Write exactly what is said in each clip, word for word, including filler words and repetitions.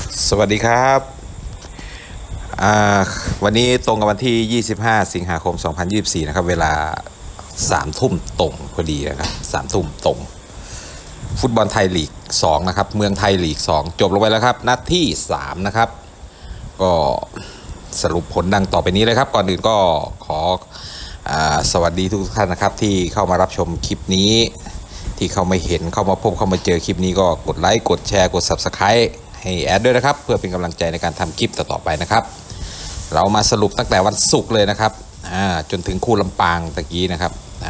สวัสดีครับวันนี้ตรงกับวันที่ยี่สิบห้าสิงหาคมสองพันยี่สิบสี่นะครับเวลาสามทุ่มตรงพอดีนะครับสามทุ่มตรงฟุตบอลไทยลีกสองนะครับเมืองไทยลีกสองจบลงไปแล้วครับนัดที่สามนะครับก็สรุปผลดังต่อไปนี้เลยครับก่อนอื่นก็ขอสวัสดีทุกท่านนะครับที่เข้ามารับชมคลิปนี้ที่เข้ามาเห็นเข้ามาพบเข้ามาเจอคลิปนี้ก็กดไลค์กดแชร์กด ซับสไครบ์ ให้แอดด้วยนะครับเพื่อเป็นกำลังใจในการทำคลิปต่อๆไปนะครับเรามาสรุปตั้งแต่วันศุกร์เลยนะครับจนถึงคู่ลำปางตะกี้นะครับ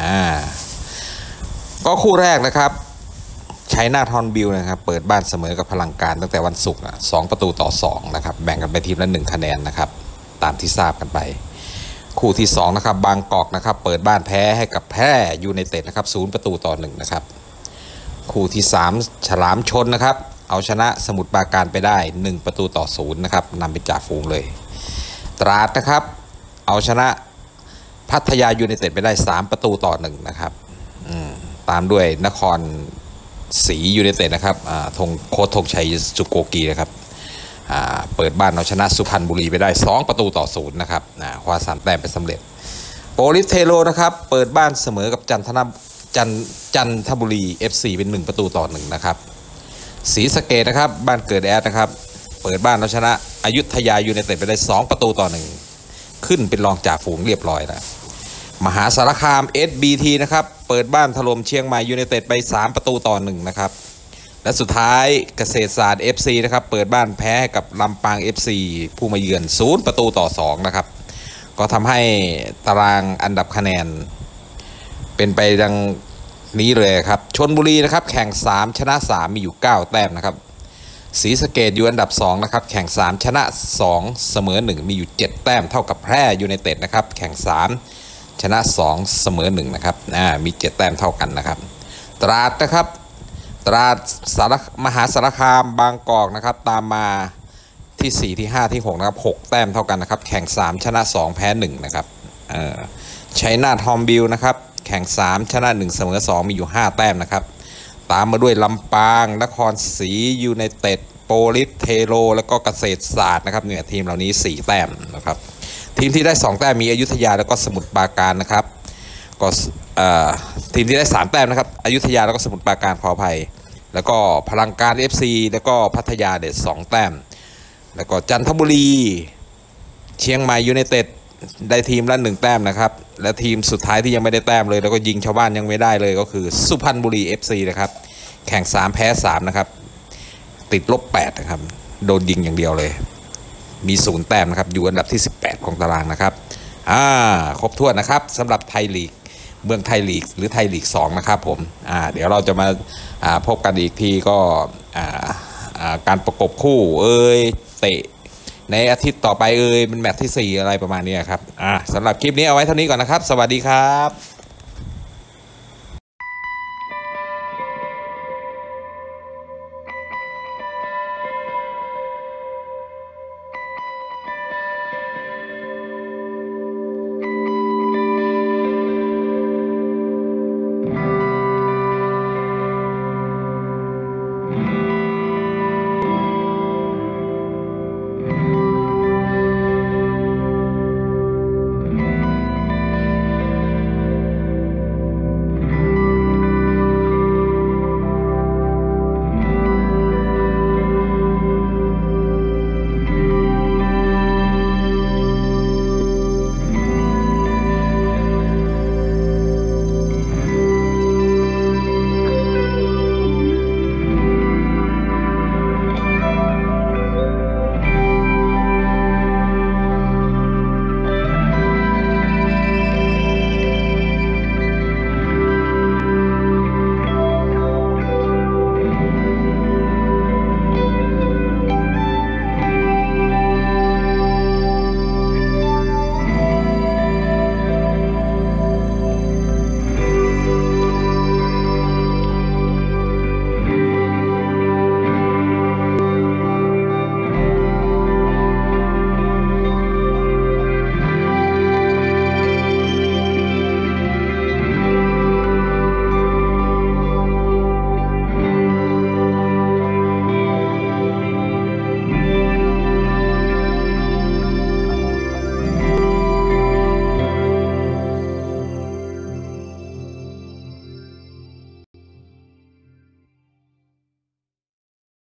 ก็คู่แรกนะครับชัยนาทฮอนบิลนะครับเปิดบ้านเสมอกับพลังการตั้งแต่วันศุกร์สองประตูต่อสองนะครับแบ่งกันไปทีมละหนึ่งคะแนนนะครับตามที่ทราบกันไปคู่ที่สองนะครับบางกอกนะครับเปิดบ้านแพ้ให้กับแพร่ยูไนเต็ดนะครับศูนย์ประตูต่อหนึ่งนะครับคู่ที่สามฉลามชนนะครับเอาชนะสมุทรปราการไปได้หนึ่งประตูต่อศูนย์นะครับนำไปจ่าฝูงเลยตราดนะครับเอาชนะพัทยายูไนเต็ดไปได้สามประตูต่อหนึ่งนะครับตามด้วยนครศรียูไนเต็ดนะครับธงโค้ชธงชัยสุโกกีนะครับเปิดบ้านเอาชนะสุพรรณบุรีไปได้สองประตูต่อศูนย์นะครับคว้าสามแต้มไปสำเร็จโปลิสเทโรนะครับเปิดบ้านเสมอกับจันทนจันจันทบุรี เอฟ ซี เป็นหนึ่งประตูต่อหนึ่งนะครับศรีสะเกษนะครับบ้านเกิดแอดนะครับเปิดบ้านเอาชนะอยุธยายูไนเต็ดไปได้สองประตูต่อหนึ่งขึ้นเป็นรองจ่าฝูงเรียบร้อยแล้วมหาสารคาม เอส บี ที นะครับเปิดบ้านถล่มเชียงใหม่ยูไนเต็ดไปสามประตูต่อหนึ่งนะครับและสุดท้ายเกษตรศาสตร์ เอฟ ซี นะครับเปิดบ้านแพ้กับลำปาง เอฟ ซี ผู้มาเยือนศูนย์ประตูต่อสองนะครับก็ทำให้ตารางอันดับคะแนนเป็นไปดังนี้เลยครับชลบุรีนะครับแข่งสามชนะสามมีอยู่เก้าแต้มนะครับศรีสะเกษอยู่อันดับสองนะครับแข่งสามชนะสองเสมอหนึ่งมีอยู่เจ็ดแต้มเท่ากับแพร่ยูไนเต็ดนะครับแข่งสามชนะสองเสมอหนึ่งนะครับอ่ามีเจ็ดแต้มเท่ากันนะครับตราดนะครับตราดสารมหาสารคามบางกอกนะครับตามมาที่สี่ที่ห้าที่หกนะครับหกแต้มเท่ากันนะครับแข่งสามชนะสองแพ้หนึ่งนะครับเอ่อชัยนาทฮอมบิลนะครับแข่งสามชนะหนึ่งเสมอสองมีอยู่ห้าแต้มนะครับตามมาด้วยลำปางนครศรียูไนเต็ดโปลิสเทโรแล้วก็เกษตรศาสตร์นะครับเนี่ยทีมเหล่านี้สี่แต้มนะครับทีมที่ได้สองแต้มมีอยุธยาแล้วก็สมุทรปราการนะครับก็ทีมที่ได้สามแต้มนะครับอยุธยาแล้วก็สมุทรปราการขออภัยแล้วก็พลังการ เอฟ ซี แล้วก็พัทยาเด็ดสองแต้มแล้วก็จันทบุรีเชียงใหม่ยูไนเต็ดได้ทีมละหนึ่งแต้มนะครับและทีมสุดท้ายที่ยังไม่ได้แต้มเลยแล้วก็ยิงชาวบ้านยังไม่ได้เลยก็คือสุพรรณบุรี เอฟ ซี นะครับแข่งสามแพ้สามนะครับติดลบแปดนะครับโดนยิงอย่างเดียวเลยมีศูนย์แต้มนะครับอยู่อันดับที่สิบแปดของตารางนะครับอ่าครบถ้วนนะครับสำหรับไทยลีกเมืองไทยลีกหรือไทยลีกสองนะครับผมอ่าเดี๋ยวเราจะมาอ่าพบกันอีกทีก็อ่าอ่าการประกบคู่เอ้ยเตะในอาทิตย์ต่อไปเอ่ยเป็นแมตช์ที่สี่อะไรประมาณนี้ครับอ่าสำหรับคลิปนี้เอาไว้เท่านี้ก่อนนะครับสวัสดีครับ